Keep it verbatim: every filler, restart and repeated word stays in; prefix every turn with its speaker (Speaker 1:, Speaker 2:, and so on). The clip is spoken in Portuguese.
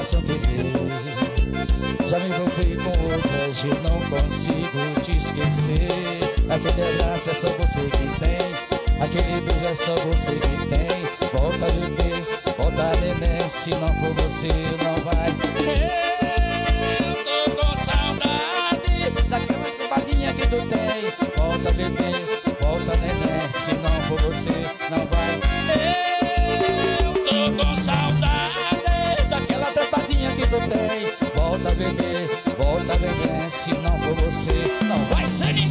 Speaker 1: sem querer. Já me envolvi com outras e não consigo te esquecer. Aquele abraço é só você que tem, aquele beijo é só você que tem. Volta a beber, volta a neném, se não for você não vai. Eu tô com saudade daquela trepadinha que tu tem. Volta a beber, volta a neném, se não for você não vai. Eu tô com saudade daquela trepadinha que tu tem. Volta a beber, volta a beber, se não for você não vai ser ninguém.